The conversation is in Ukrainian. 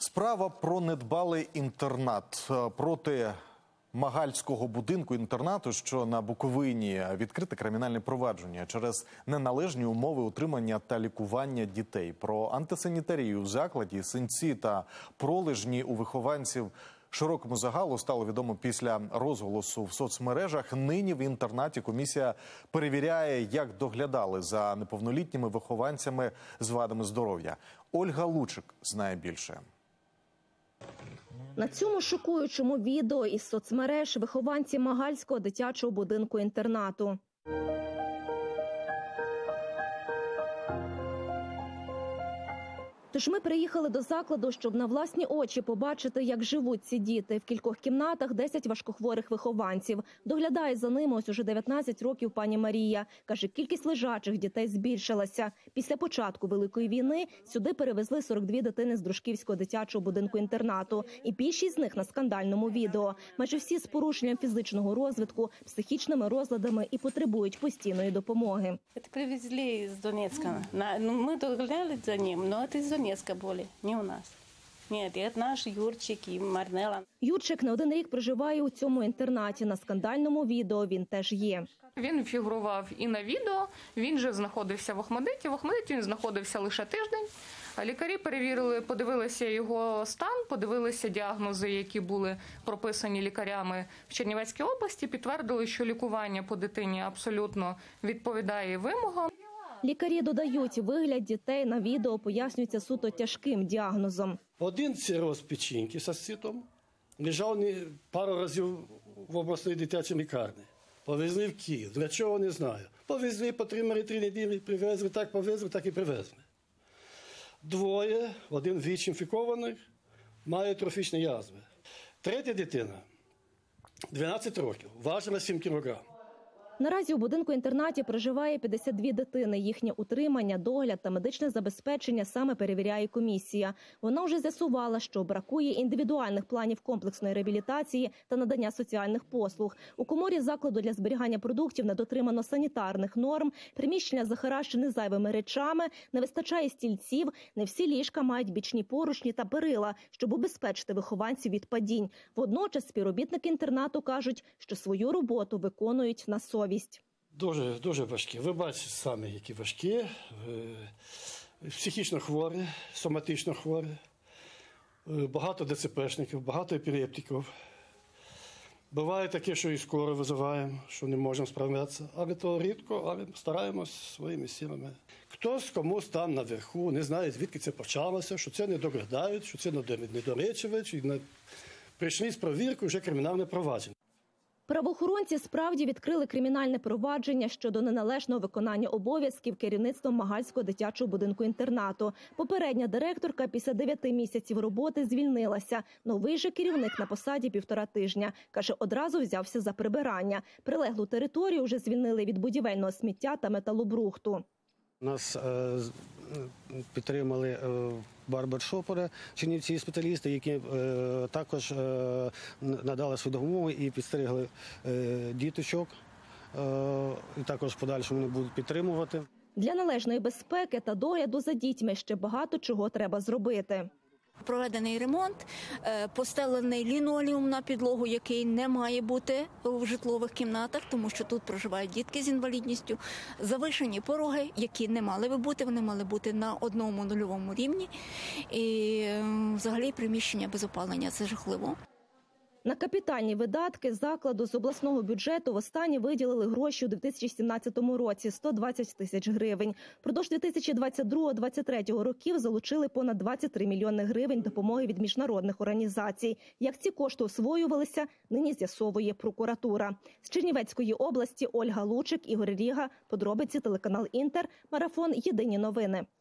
Справа про недбалий інтернат. Проти Магальського будинку-інтернату, що на Буковині, відкрите кримінальне провадження через неналежні умови утримання та лікування дітей. Про антисанітарію в закладі, синці та пролежні у вихованців широкому загалу стало відомо після розголосу в соцмережах. Нині в інтернаті комісія перевіряє, як доглядали за неповнолітніми вихованцями з вадами здоров'я. Ольга Лучик знає більше. На цьому шокуючому відео із соцмереж вихованці Магальського дитячого будинку-інтернату. Тож ми приїхали до закладу, щоб на власні очі побачити, як живуть ці діти. В кількох кімнатах 10 важкохворих вихованців. Доглядає за ними ось уже 19 років пані Марія. Каже, кількість лежачих дітей збільшилася. Після початку Великої війни сюди перевезли 42 дитини з Дружківського дитячого будинку-інтернату. І більшість з них на скандальному відео. Майже всі з порушенням фізичного розвитку, психічними розладами і потребують постійної допомоги. Це привезли з Донецька. Ми доглядали за ним, але це з Донецька були, не у нас. Ні, це наш Юрчик і Марнела. Юрчик не один рік проживає у цьому інтернаті. На скандальному відео він теж є. Він фігурував і на відео, він же знаходився в Охмадиті. В Охмадиті він знаходився лише тиждень. Лікарі перевірили, подивилися його стан, подивилися діагнози, які були прописані лікарями в Чернівецькій області, підтвердили, що лікування по дитині абсолютно відповідає вимогам. Лікарі додають, вигляд дітей на відео пояснюється суто тяжким діагнозом. Один цироз печінки з асцитом, лежав пару разів в обласній дитячій лікарні. Повезли в Київ. Для чого, не знаю. Повезли, потримали 3 неділі, привезли, так повезли, так і привезли. Двоє, один ВІЧ-інфікованих, має трофічні язви. Третя дитина, 12 років, важила 7 кілограм. Наразі у будинку-інтернаті проживає 52 дитини. Їхнє утримання, догляд та медичне забезпечення саме перевіряє комісія. Вона вже з'ясувала, що бракує індивідуальних планів комплексної реабілітації та надання соціальних послуг. У коморі закладу для зберігання продуктів не дотримано санітарних норм, приміщення захаращені зайвими речами, не вистачає стільців, не всі ліжка мають бічні поручні та перила, щоб убезпечити вихованців від падінь. Водночас співробітники інтернату кажуть, що свою роботу виконують на совість. Дуже важкі. Ви бачите самі, які важкі. Психічно хворі, соматично хворі, багато ДЦПшників, багато епілептиків. Буває таке, що і скоро визиваємо, що не можемо справлятися. Але то рідко, але стараємось своїми силами. Хтось комусь там наверху не знає, звідки це почалося, що це не доглядають, що це недоречують. Прийшли з провіркою вже кримінальне провадження. Правоохоронці справді відкрили кримінальне провадження щодо неналежного виконання обов'язків керівництвом Магальського дитячого будинку-інтернату. Попередня директорка після 9 місяців роботи звільнилася. Новий же керівник на посаді 1,5 тижня. Каже, одразу взявся за прибирання. Прилеглу територію вже звільнили від будівельного сміття та металобрухту. Нас підтримали барбершопери, чернівці спеціалісти, які також надали свою допомогу і підстерігли діточок. І також в подальшому вони будуть підтримувати. Для належної безпеки та догляду за дітьми ще багато чого треба зробити. Проведений ремонт, постелений лінолеум на підлогу, який не має бути в житлових кімнатах, тому що тут проживають дітки з інвалідністю. Завишені пороги, які не мали би бути, вони мали бути на 1,0 рівні. І взагалі приміщення без опалення – це жахливо. На капітальні видатки закладу з обласного бюджету востаннє виділили гроші у 2017 році – 120 тисяч гривень. Впродовж 2022-2023 років залучили понад 23 мільйони гривень допомоги від міжнародних організацій. Як ці кошти освоювалися, нині з'ясовує прокуратура. З Чернівецької області Ольга Лучик, Ігор Ріга. Подробиці телеканал Інтер. Марафон. Єдині новини.